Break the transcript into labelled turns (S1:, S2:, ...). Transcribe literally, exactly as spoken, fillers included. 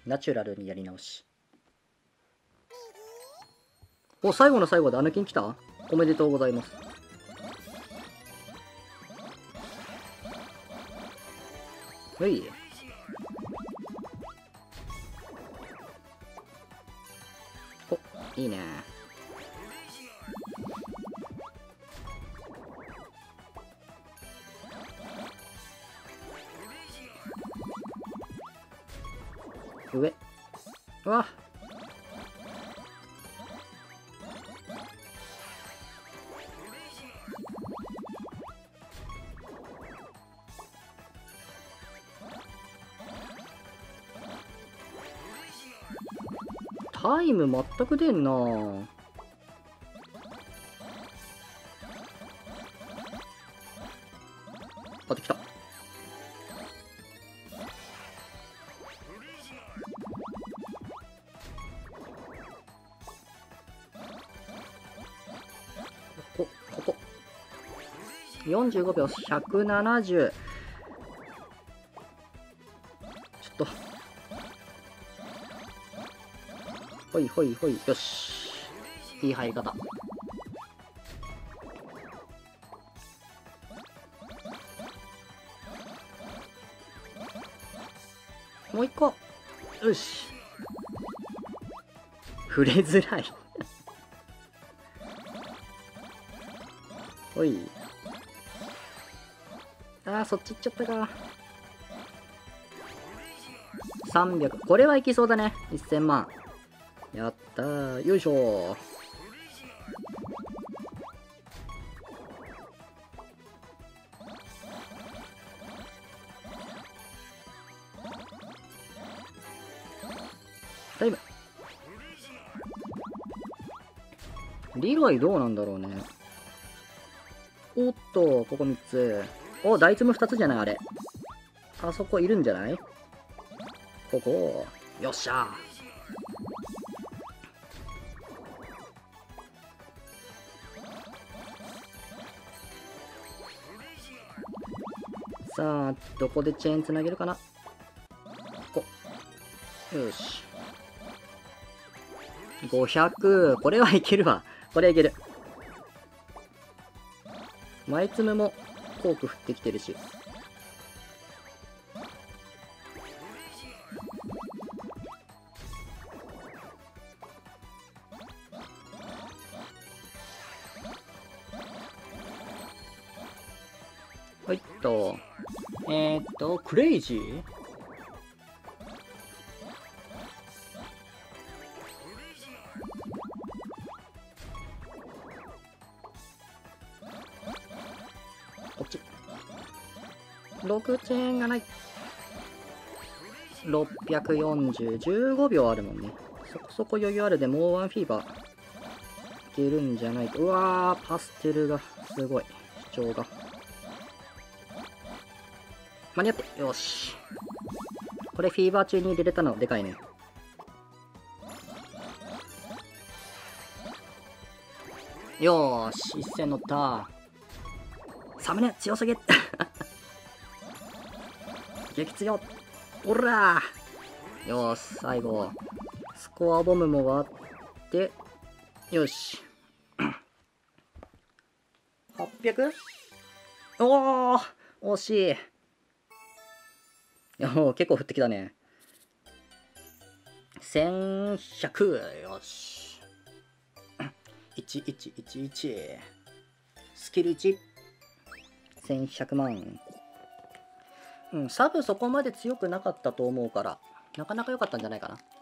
S1: ナチュラルにやり直し。お、最後の最後でアヌキン来た？おめでとうございます。はい。お、いいね。上。うわ。タイム全く出んなぁ。あ、できた。ここ、ここ。よんじゅうごびょう、ひゃくななじゅう。ちょっと。ほいほいほい。よし。いい入り方。もう一個。よし。触れづらい。ほい。あー、そっち行っちゃったか。さんびゃく。これはいきそうだね。せんまん。やったー。よいしょー。タイム。リロイどうなんだろうね。おっと、ここみっつ。お、ダイツムふたつじゃないあれ。あそこいるんじゃない？ここ。よっしゃー。さあ、どこでチェーンつなげるかな。ここ。よし。ごひゃく。これはいけるわ。これはいける。マイツムもコーク振ってきてるし。はいっと。えー、っと、クレイジー？こっち。ろくチェーンがない。ろっぴゃくよんじゅう、じゅうごびょうあるもんね。そこそこ余裕あるで、もうワンフィーバーいけるんじゃないか。うわー、パステルがすごい。主張が。間に合って、よし。これフィーバー中に入れれたのでかいね。よーし、一戦乗った。サムネ強すぎ激強。おらー。よーし、最後。スコアボムも割って、よし。はっぴゃく？ おー惜しい。いやもう結構降ってきたね。せんひゃく。よし。いちいちいちいち。スキルいち。せんひゃくまん。うん、サブそこまで強くなかったと思うから、なかなか良かったんじゃないかな。